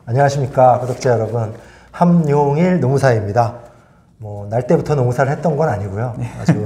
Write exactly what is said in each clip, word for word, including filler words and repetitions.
안녕하십니까 구독자 여러분, 함용일 노무사입니다. 뭐 날 때부터 노무사를 했던 건 아니고요. 네. 아주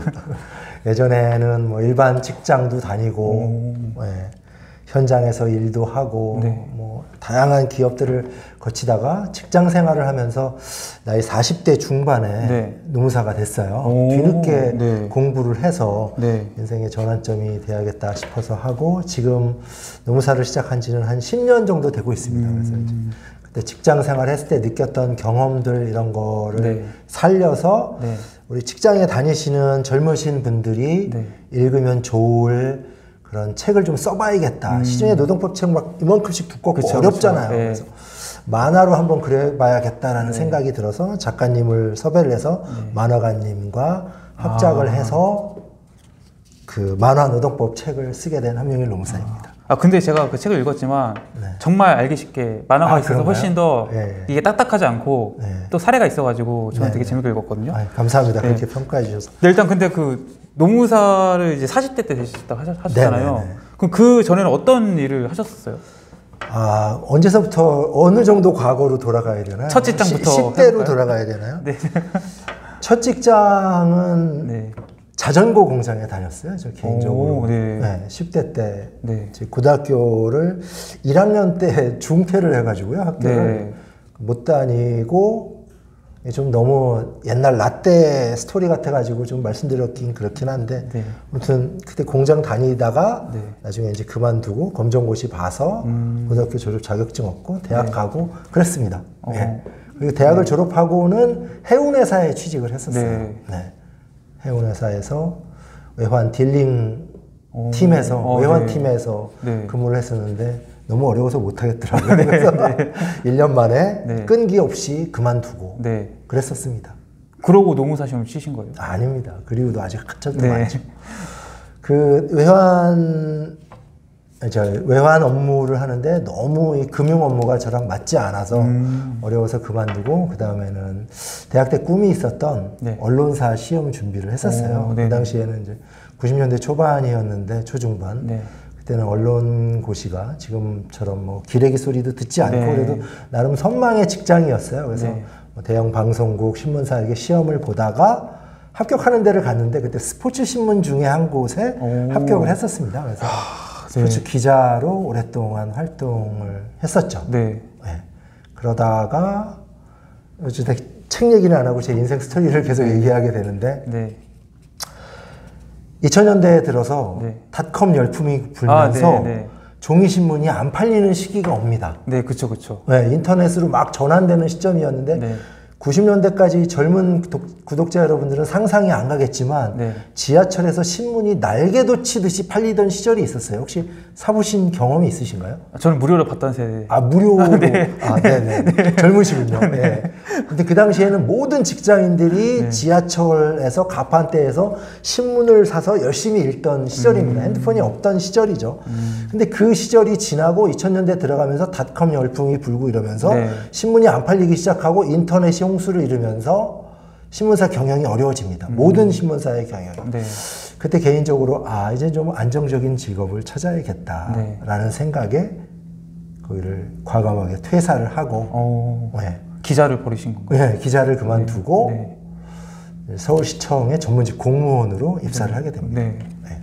예전에는 뭐 일반 직장도 다니고 예, 현장에서 일도 하고 네. 뭐 다양한 기업들을 거치다가 직장 생활을 하면서 나이 사십 대 중반에 네. 노무사가 됐어요. 뒤늦게 네. 공부를 해서 네. 인생의 전환점이 돼야겠다 싶어서 하고 지금 노무사를 시작한 지는 한 십 년 정도 되고 있습니다. 그래서 이제 그때 직장 생활 했을 때 느꼈던 경험들 이런 거를 네. 살려서 네. 우리 직장에 다니시는 젊으신 분들이 네. 읽으면 좋을 그런 책을 좀 써봐야겠다. 음. 시중에 노동법 책 막 이만큼씩 두껍고 그쵸, 어렵잖아요. 그쵸. 네. 그래서 만화로 한번 그려봐야겠다라는 네. 생각이 들어서 작가님을 섭외를 해서 네. 만화가님과 합작을 아. 해서 그 만화 노동법 책을 쓰게 된 함용일 노무사입니다. 아 근데 제가 그 책을 읽었지만 네. 정말 알기 쉽게 만화가 아, 있어서 그런가요? 훨씬 더 네. 이게 딱딱하지 않고 네. 또 사례가 있어가지고 저는 네. 되게 재밌게 읽었거든요. 아, 감사합니다. 네. 그렇게 평가해 주셔서. 네, 일단 근데 그 노무사를 이제 사십 대 때 되셨다고 하셨잖아요. 네네네. 그럼 그 전에는 어떤 일을 하셨었어요? 아 언제서부터 어느 정도 과거로 돌아가야 되나요? 첫 직장부터 십 대로 돌아가야 되나요? 네. 첫 직장은 네. 자전거 공장에 다녔어요. 저 개인적으로. 오, 네. 네, 십 대 때 네. 고등학교를 일 학년 때 중퇴를 해가지고요. 학교를 네. 못 다니고 좀 너무 옛날 라떼 스토리 같아가지고 좀 말씀드렸긴 그렇긴 한데 네. 아무튼 그때 공장 다니다가 네. 나중에 이제 그만두고 검정고시 봐서 음. 고등학교 졸업 자격증 얻고 대학 네. 가고 그랬습니다. 어. 네. 그리고 대학을 네. 졸업하고는 해운회사에 취직을 했었어요. 네. 네. 해운회사에서 외환 딜링 오. 팀에서 어, 외환 네. 팀에서 네. 근무를 했었는데 너무 어려워서 못하겠더라고요. 네. 그래서 네. 일 년 만에 네. 끈기 없이 그만두고 네. 그랬었습니다. 그러고 노무사 시험을 치신 거예요? 아, 아닙니다. 그 이유도 아직 한참 더 네. 많죠. 그 외환 저 외환 업무를 하는데 너무 이 금융 업무가 저랑 맞지 않아서 음. 어려워서 그만두고 그 다음에는 대학 때 꿈이 있었던 네. 언론사 시험 준비를 했었어요. 오, 그 당시에는 이제 구십 년대 초반이었는데 초중반 네. 그때는 언론고시가 지금처럼 뭐 기레기 소리도 듣지 않고 네. 그래도 나름 선망의 직장이었어요. 그래서 네. 뭐 대형 방송국 신문사에게 시험을 보다가 합격하는 데를 갔는데 그때 스포츠 신문 중에 한 곳에 오. 합격을 했었습니다. 그래서 스포츠 네. 기자로 오랫동안 활동을 했었죠. 네. 네. 그러다가 어쨌든 책 얘기는 안 하고 제 인생 스토리를 계속 네. 얘기하게 되는데 네. 이천 년대에 들어서 네. 닷컴 열풍이 불면서 아, 네, 네. 종이신문이 안 팔리는 시기가 옵니다. 네, 그쵸, 그쵸. 네, 인터넷으로 막 전환되는 시점이었는데 네. 구십 년대까지 젊은 구독, 구독자 여러분들은 상상이 안 가겠지만 네. 지하철에서 신문이 날개도 치듯이 팔리던 시절이 있었어요. 혹시 사보신 경험이 있으신가요? 저는 무료로 봤던 세대. 아, 무료로? 네. 아, 네네. 네. 젊으시군요. 네. 네. 근데 그 당시에는 모든 직장인들이 네. 지하철에서 가판대에서 신문을 사서 열심히 읽던 시절입니다. 음. 핸드폰이 없던 시절이죠. 음. 근데 그 시절이 지나고 이천 년대 들어가면서 닷컴 열풍이 불고 이러면서 네. 신문이 안 팔리기 시작하고 인터넷이 홍수를 이루면서 신문사 경영이 어려워집니다. 음. 모든 신문사의 경영이. 네. 그때 개인적으로 아 이제 좀 안정적인 직업을 찾아야겠다라는 네. 생각에 거기를 과감하게 퇴사를 하고 어, 네. 기자를 버리신 건가요? 네, 기자를 그만두고 네. 네. 서울시청의 전문직 공무원으로 입사를 네. 하게 됩니다. 네. 네.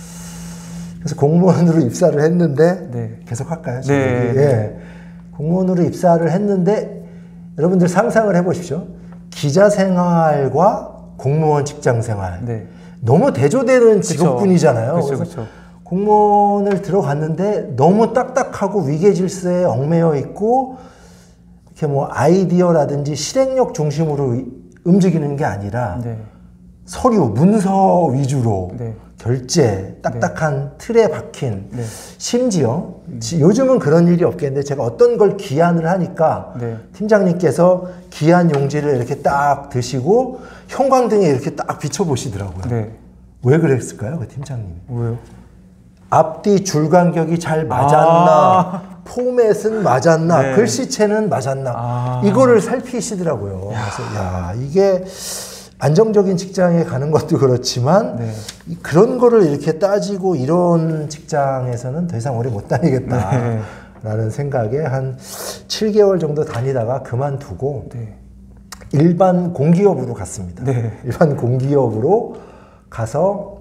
그래서 공무원으로 입사를 했는데 네. 계속 할까요? 네. 네. 공무원으로 입사를 했는데 여러분들 상상을 해보십시오. 기자 생활과 공무원 직장 생활 네. 너무 대조되는 직업군이잖아요. 그쵸, 그래서 그쵸. 공무원을 들어갔는데 너무 딱딱하고 위계질서에 얽매여 있고 이렇게 뭐 아이디어라든지 실행력 중심으로 움직이는 게 아니라 네. 서류, 문서 위주로 네. 결제, 딱딱한 네. 틀에 박힌 네. 심지어 음. 요즘은 그런 일이 없겠는데 제가 어떤 걸 기한을 하니까 네. 팀장님께서 기한 용지를 이렇게 딱 드시고 형광등에 이렇게 딱 비춰보시더라고요. 네. 왜 그랬을까요? 그 팀장님이. 왜요? 앞뒤 줄 간격이 잘 맞았나 아 포맷은 맞았나 네. 글씨체는 맞았나 아 이거를 살피시더라고요. 야. 그래서 야 이게 안정적인 직장에 가는 것도 그렇지만 네. 그런 거를 이렇게 따지고 이런 직장에서는 더 이상 오래 못 다니겠다. 네. 라는 생각에 한 칠 개월 정도 다니다가 그만두고 네. 일반 공기업으로 갔습니다. 네. 일반 공기업으로 가서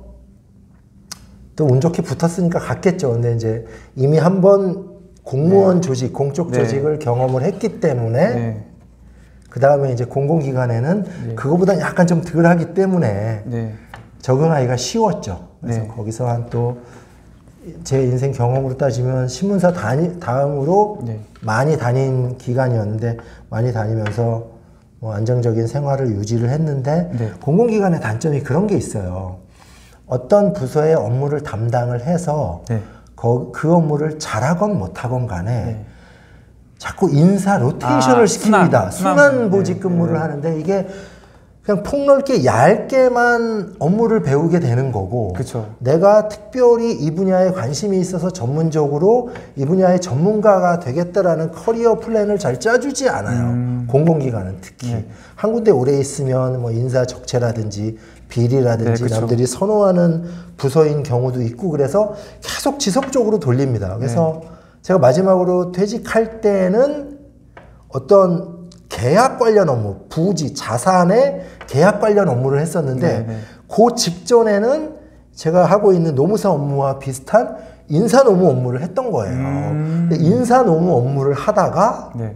또 운 좋게 붙었으니까 갔겠죠. 근데 이제 이미 한번 공무원 네. 조직, 공적 네. 조직을 경험을 했기 때문에 네. 그 다음에 이제 공공기관에는 네. 그거보다 약간 좀 덜 하기 때문에 네. 적응하기가 쉬웠죠. 그래서 네. 거기서 한 또 제 인생 경험으로 따지면 신문사 다니, 다음으로 네. 많이 다닌 기간이었는데 많이 다니면서 뭐 안정적인 생활을 유지를 했는데 네. 공공기관의 단점이 그런 게 있어요. 어떤 부서의 업무를 담당을 해서 네. 거, 그 업무를 잘하건 못하건 간에 네. 자꾸 인사 로테이션을 아, 시킵니다. 순환, 순환 보직 근무를 네. 하는데 이게 그냥 폭넓게 얇게만 업무를 배우게 되는 거고 그쵸. 내가 특별히 이 분야에 관심이 있어서 전문적으로 이 분야의 전문가가 되겠다라는 커리어 플랜을 잘 짜주지 않아요. 음. 공공기관은 특히. 네. 한 군데 오래 있으면 뭐 인사 적체라든지 비리라든지 네, 남들이 선호하는 부서인 경우도 있고 그래서 계속 지속적으로 돌립니다. 그래서 네. 제가 마지막으로 퇴직할 때는 어떤 계약 관련 업무, 부지, 자산의 계약 관련 업무를 했었는데 네네. 그 직전에는 제가 하고 있는 노무사 업무와 비슷한 인사 노무 업무를 했던 거예요. 음. 인사 노무 업무를 하다가 네.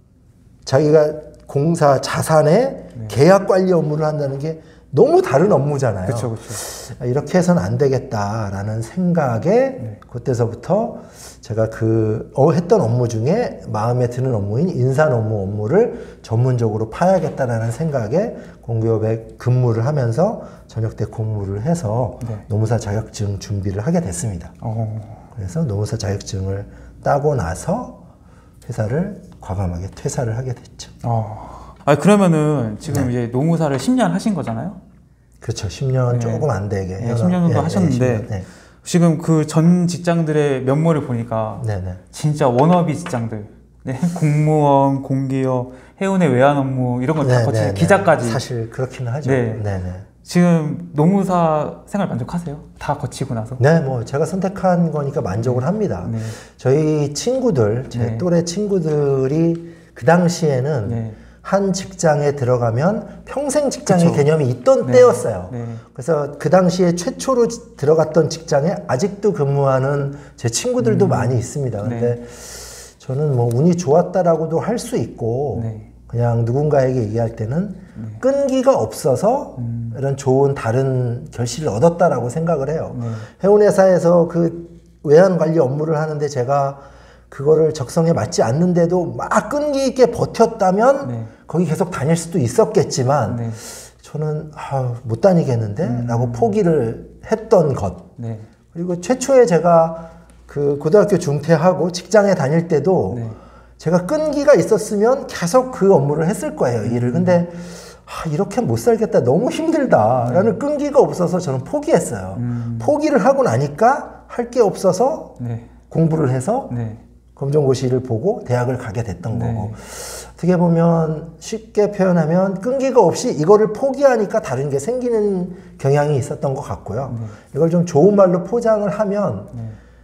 자기가 공사 자산의 네. 계약 관리 업무를 한다는 게 너무 다른 업무잖아요. 그쵸, 그쵸. 이렇게 해서는 안 되겠다라는 생각에 네. 그때서부터 제가 그 어, 했던 업무 중에 마음에 드는 업무인 인사 업무 업무를 전문적으로 파야겠다라는 생각에 공기업에 근무를 하면서 저녁 때 공부를 해서 네. 노무사 자격증 준비를 하게 됐습니다. 오. 그래서 노무사 자격증을 따고 나서 회사를 과감하게 퇴사를 하게 됐죠. 어. 아 그러면은 지금 네. 이제 노무사를 십 년 하신 거잖아요? 그렇죠. 십 년 네. 조금 안 되게. 네, 십 년 정도 네, 하셨는데 네, 십 년, 네. 지금 그 전 직장들의 면모를 보니까 네, 네. 진짜 워너비 직장들 네, 공무원, 공기업, 해운의 외환 업무 이런 걸 다 네, 거치는 네, 기자까지 사실 그렇기는 하죠. 네. 네, 네. 지금 노무사 생활 만족하세요? 다 거치고 나서? 네, 뭐 제가 선택한 거니까 만족을 합니다. 네. 저희 친구들, 제 네. 또래 친구들이 그 당시에는 네. 한 직장에 들어가면 평생 직장의 그쵸. 개념이 있던 네. 때였어요. 네. 그래서 그 당시에 최초로 들어갔던 직장에 아직도 근무하는 제 친구들도 음. 많이 있습니다. 근데 네. 저는 뭐 운이 좋았다라고도 할 수 있고 네. 그냥 누군가에게 얘기할 때는 네. 끈기가 없어서 음. 이런 좋은 다른 결실을 얻었다라고 생각을 해요. 네. 해운회사에서 그 외환관리 업무를 하는데 제가 그거를 적성에 맞지 않는데도 막 끈기 있게 버텼다면 네. 거기 계속 다닐 수도 있었겠지만 네. 저는 아, 못 다니겠는데 음. 라고 포기를 했던 것 네. 그리고 최초에 제가 그 고등학교 중퇴하고 직장에 다닐 때도 네. 제가 끈기가 있었으면 계속 그 업무를 했을 거예요. 음. 일을. 근데 아, 이렇게 못 살겠다. 너무 힘들다. 라는 네. 끈기가 없어서 저는 포기했어요. 음. 포기를 하고 나니까 할 게 없어서 네. 공부를 해서 네. 검정고시를 보고 대학을 가게 됐던 네. 거고 어떻게 보면 쉽게 표현하면 끈기가 없이 이거를 포기하니까 다른 게 생기는 경향이 있었던 것 같고요. 네. 이걸 좀 좋은 말로 포장을 하면 네.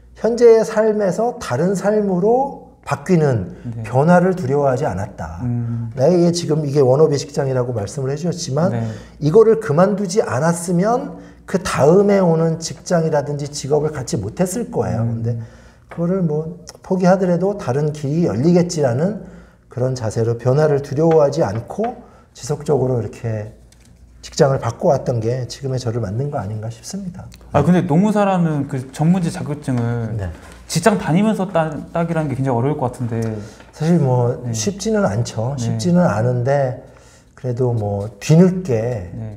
현재의 삶에서 다른 삶으로 바뀌는 네. 변화를 두려워하지 않았다. 음. 나에게 지금 이게 워너비 직장이라고 말씀을 해주셨지만 네. 이거를 그만두지 않았으면 그 다음에 오는 직장이라든지 직업을 갖지 못했을 거예요. 음. 근데 그거를 뭐 포기하더라도 다른 길이 열리겠지라는 그런 자세로 변화를 두려워하지 않고 지속적으로 이렇게 직장을 바꿔왔던 게 지금의 저를 만든 거 아닌가 싶습니다. 아 근데 노무사라는 그 전문직 자격증을 네. 직장 다니면서 따, 따기라는 게 굉장히 어려울 것 같은데 사실 뭐 네. 쉽지는 않죠. 쉽지는 네. 않은데 그래도 뭐 뒤늦게 네.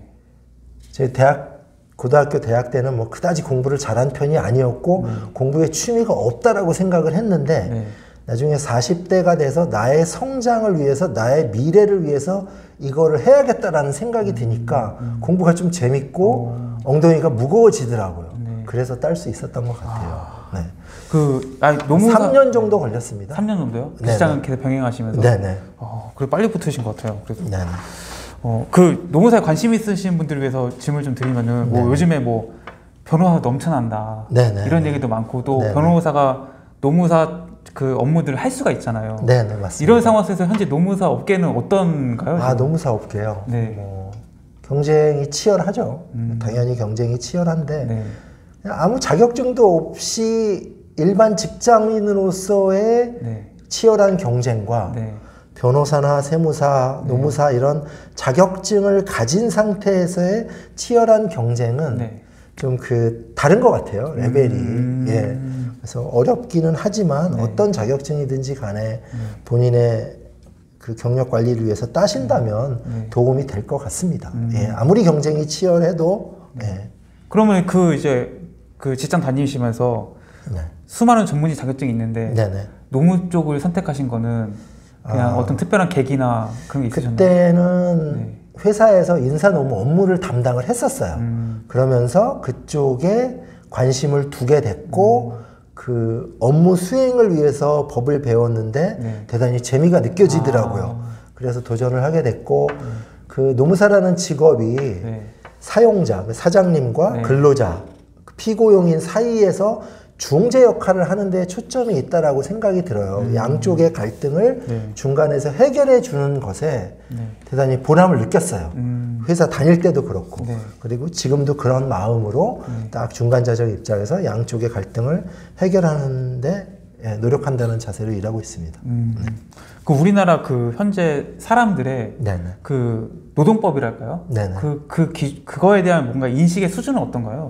제 대학 고등학교 대학 때는 뭐 그다지 공부를 잘한 편이 아니었고 네. 공부에 취미가 없다라고 생각을 했는데 네. 나중에 사십 대가 돼서 나의 성장을 위해서 나의 미래를 위해서 이거를 해야겠다라는 생각이 드니까 음, 음. 공부가 좀 재밌고 오. 엉덩이가 무거워지더라고요. 네. 그래서 딸 수 있었던 것 같아요. 아. 네. 그 아니, 너무 삼 년 정도 걸렸습니다. 삼 년 정도요? 그 시장을 계속 병행하시면서. 네네. 어, 그래 빨리 붙으신 것 같아요. 그래서. 네네. 어, 그 노무사에 관심 있으신 분들을 위해서 질문 좀 드리면은 뭐 네네. 요즘에 뭐 변호사 넘쳐난다. 네네. 이런 얘기도 많고 또 네네. 변호사가 노무사 그 업무들을 할 수가 있잖아요. 네, 네, 맞습니다. 이런 상황에서 현재 노무사 업계는 어떤가요? 아, 노무사 업계요? 네. 뭐, 경쟁이 치열하죠. 음. 당연히 경쟁이 치열한데 네. 아무 자격증도 없이 일반 직장인으로서의 네. 치열한 경쟁과 네. 변호사나 세무사, 노무사 네. 이런 자격증을 가진 상태에서의 치열한 경쟁은 네. 좀 그 다른 것 같아요. 레벨이. 음. 예. 그래서 어렵기는 하지만 네. 어떤 자격증이든지 간에 음. 본인의 그 경력 관리를 위해서 따신다면 네. 도움이 될 것 같습니다. 음. 예. 아무리 경쟁이 치열해도. 네. 예. 그러면 그 이제 그 직장 다니시면서 네. 수많은 전문의 자격증이 있는데 네네. 노무 쪽을 선택하신 거는 그냥 아. 어떤 특별한 계기나 그런 게 있으셨나요? 그때는 네. 회사에서 인사노무 업무를 담당을 했었어요. 음. 그러면서 그쪽에 관심을 두게 됐고 음. 그 업무 수행을 위해서 법을 배웠는데 네. 대단히 재미가 느껴지더라고요. 아. 그래서 도전을 하게 됐고 음. 그 노무사라는 직업이 네. 사용자, 사장님과 네. 근로자, 피고용인 사이에서 중재 역할을 하는데 초점이 있다라고 생각이 들어요. 음. 양쪽의 갈등을 네. 중간에서 해결해 주는 것에 네. 대단히 보람을 느꼈어요. 음. 회사 다닐 때도 그렇고 네. 그리고 지금도 그런 마음으로 네. 딱 중간자적 입장에서 양쪽의 갈등을 해결하는데 노력한다는 자세로 일하고 있습니다. 음. 네. 그 우리나라 그 현재 사람들의 네네. 그 노동법이랄까요? 네네. 그, 그 기, 그거에 대한 뭔가 인식의 수준은 어떤가요?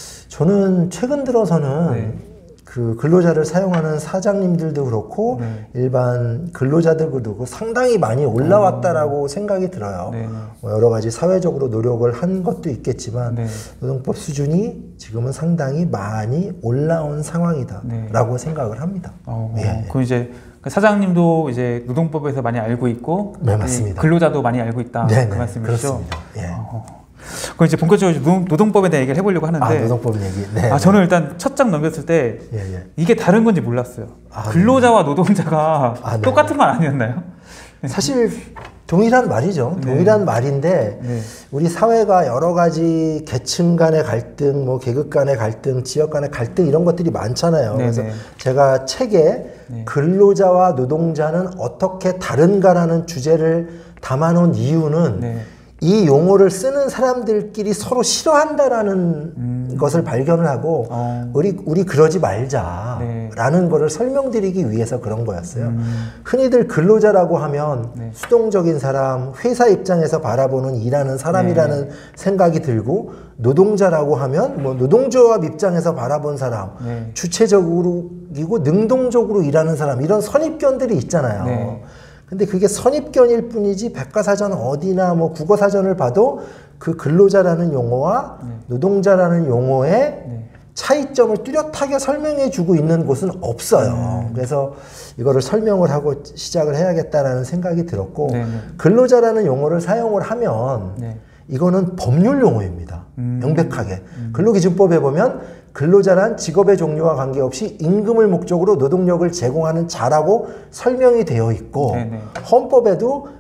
저는 최근 들어서는 네. 그 근로자를 사용하는 사장님들도 그렇고 네. 일반 근로자들도 그렇고 상당히 많이 올라왔다라고 음. 생각이 들어요. 네. 뭐 여러 가지 사회적으로 노력을 한 것도 있겠지만 네. 노동법 수준이 지금은 상당히 많이 올라온 상황이다라고 네. 생각을 합니다. 어, 예. 그 이제 사장님도 이제 노동법에서 많이 알고 있고 네, 맞습니다. 근로자도 많이 알고 있다 네네. 그 말씀이시죠? 그렇습니다. 예. 어. 그럼 이제 본격적으로 노동, 노동법에 대해 얘기를 해보려고 하는데 아, 노동법 얘기. 네. 아, 저는 일단 첫 장 넘겼을 때 예, 예. 이게 다른 건지 몰랐어요. 아, 근로자와 네. 노동자가 아, 똑같은 말 아니었나요? 사실 동일한 말이죠. 네. 동일한 말인데 네. 우리 사회가 여러 가지 계층 간의 갈등, 뭐 계급 간의 갈등, 지역 간의 갈등 이런 것들이 많잖아요. 네, 그래서 네. 제가 책에 네. 근로자와 노동자는 어떻게 다른가라는 주제를 담아놓은 이유는 네. 이 용어를 쓰는 사람들끼리 서로 싫어한다라는 음. 것을 발견을 하고 어. 우리 우리 그러지 말자라는 네. 거를 설명드리기 위해서 그런 거였어요. 음. 흔히들 근로자라고 하면 네. 수동적인 사람, 회사 입장에서 바라보는 일하는 사람이라는 네. 생각이 들고 노동자라고 하면 뭐 노동조합 입장에서 바라본 사람, 네. 주체적이고 능동적으로 일하는 사람 이런 선입견들이 있잖아요. 네. 근데 그게 선입견일 뿐이지 백과사전 어디나 뭐 국어사전을 봐도 그 근로자라는 용어와 네. 노동자라는 용어의 네. 차이점을 뚜렷하게 설명해 주고 있는 곳은 없어요. 음. 그래서 이거를 설명을 하고 시작을 해야겠다라는 생각이 들었고 네, 네. 근로자라는 용어를 사용을 하면 네. 이거는 법률 용어입니다. 음. 명백하게. 음. 근로기준법에 보면 근로자란 직업의 종류와 관계없이 임금을 목적으로 노동력을 제공하는 자라고 설명이 되어 있고 네네. 헌법에도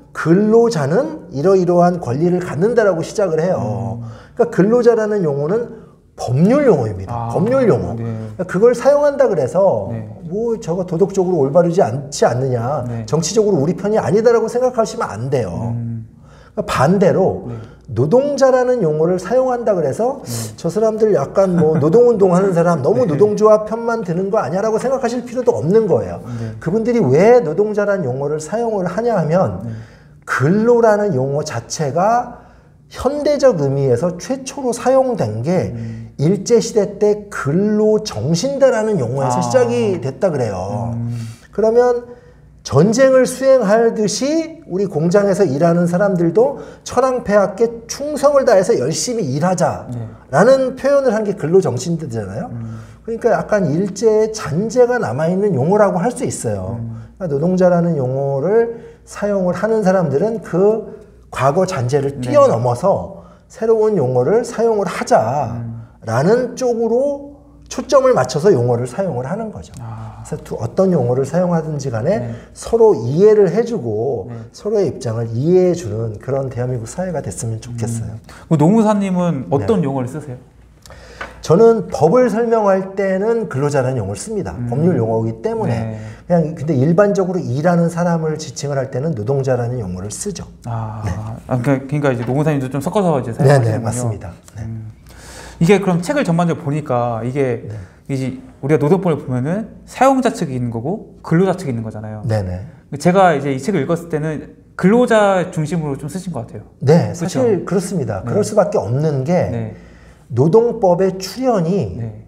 근로자는 이러이러한 권리를 갖는다라고 시작을 해요. 음. 그러니까 근로자라는 용어는 법률 용어입니다. 아, 법률 용어. 네. 그러니까 그걸 사용한다 그래서 네. 뭐 저거 도덕적으로 올바르지 않지 않느냐, 네. 정치적으로 우리 편이 아니다라고 생각하시면 안 돼요. 음. 그러니까 반대로 네. 노동자라는 용어를 사용한다 그래서 음. 저 사람들 약간 뭐 노동운동 하는 사람 너무 네. 노동조합 편만 드는 거 아니야 라고 생각하실 필요도 없는 거예요. 네. 그분들이 왜 노동자라는 용어를 사용을 하냐 하면 네. 근로라는 용어 자체가 현대적 의미에서 최초로 사용된 게 음. 일제시대 때 근로정신대라는 용어에서 아. 시작이 됐다 그래요. 음. 그러면 전쟁을 수행하듯이 우리 공장에서 일하는 사람들도 천황폐하께 충성을 다해서 열심히 일하자라는 네. 표현을 한 게 근로정신대잖아요. 음. 그러니까 약간 일제의 잔재가 남아있는 용어라고 할 수 있어요. 음. 그러니까 노동자라는 용어를 사용을 하는 사람들은 그 과거 잔재를 뛰어넘어서 네. 새로운 용어를 사용을 하자라는 음. 쪽으로 초점을 맞춰서 용어를 사용을 하는 거죠. 아. 그래서 어떤 용어를 사용하든지 간에 네. 서로 이해를 해주고 네. 서로의 입장을 이해해주는 그런 대한민국 사회가 됐으면 좋겠어요. 음. 노무사님은 어떤 네. 용어를 쓰세요? 저는 법을 설명할 때는 근로자라는 용어를 씁니다. 음. 법률 용어이기 때문에. 네. 그냥 근데 일반적으로 일하는 사람을 지칭을 할 때는 노동자라는 용어를 쓰죠. 아, 네. 아 그러니까, 그러니까 이제 노무사님도 좀 섞어서 이제 사용하시는군요. 네네, 맞습니다. 네. 음. 이게 그럼 책을 전반적으로 보니까 이게 네. 이제 우리가 노동법을 보면은 사용자 측이 있는 거고 근로자 측이 있는 거잖아요. 네네. 제가 이제 이 책을 읽었을 때는 근로자 중심으로 좀 쓰신 것 같아요. 네, 사실 그렇죠? 그렇습니다. 네. 그럴 수밖에 없는 게 네. 노동법의 출현이 네.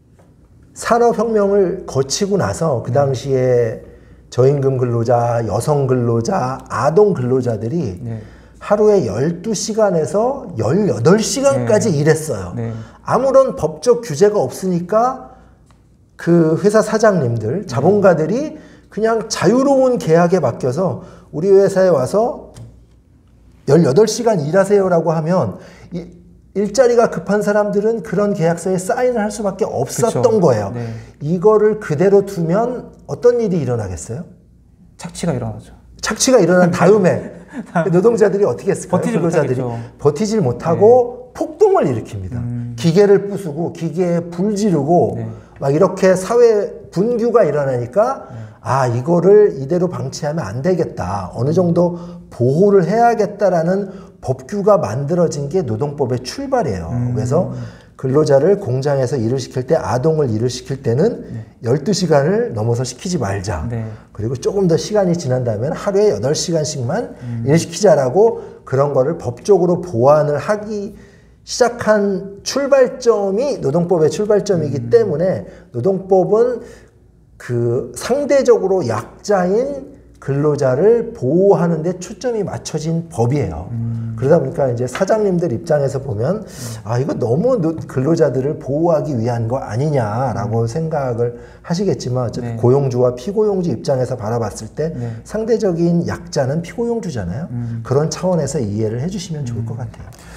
산업혁명을 거치고 나서 그 당시에 저임금 근로자, 여성 근로자, 아동 근로자들이 네. 하루에 열두 시간에서 열여덟 시간까지 네. 일했어요. 네. 아무런 법적 규제가 없으니까 그 회사 사장님들, 자본가들이 그냥 자유로운 계약에 맡겨서 우리 회사에 와서 열여덟 시간 일하세요라고 하면 이, 일자리가 급한 사람들은 그런 계약서에 사인을 할 수밖에 없었던 그쵸. 거예요. 네. 이거를 그대로 두면 어떤 일이 일어나겠어요? 착취가 일어나죠. 착취가 일어난 다음에 노동자들이 어떻게 했을까요? 버티질 근로자들이 못하겠죠. 버티질 못하고 네. 폭동을 일으킵니다. 음. 기계를 부수고 기계에 불 지르고 네. 막 이렇게 사회 분규가 일어나니까 네. 아 이거를 이대로 방치하면 안 되겠다. 어느 정도 보호를 해야겠다라는 법규가 만들어진 게 노동법의 출발이에요. 음. 그래서 근로자를 공장에서 일을 시킬 때 아동을 일을 시킬 때는 네. 열두 시간을 넘어서 시키지 말자. 네. 그리고 조금 더 시간이 지난 다음에 하루에 여덟 시간씩만 음. 일시키자라고 그런 거를 법적으로 보완을 하기 시작한 출발점이 노동법의 출발점이기 음. 때문에 노동법은 그 상대적으로 약자인 근로자를 보호하는 데 초점이 맞춰진 법이에요. 음. 그러다 보니까 이제 사장님들 입장에서 보면 음. 아 이거 너무 근로자들을 보호하기 위한 거 아니냐라고 음. 생각을 하시겠지만 어쨌든 네. 고용주와 피고용주 입장에서 바라봤을 때 네. 상대적인 약자는 피고용주잖아요. 음. 그런 차원에서 이해를 해주시면 좋을 것 같아요.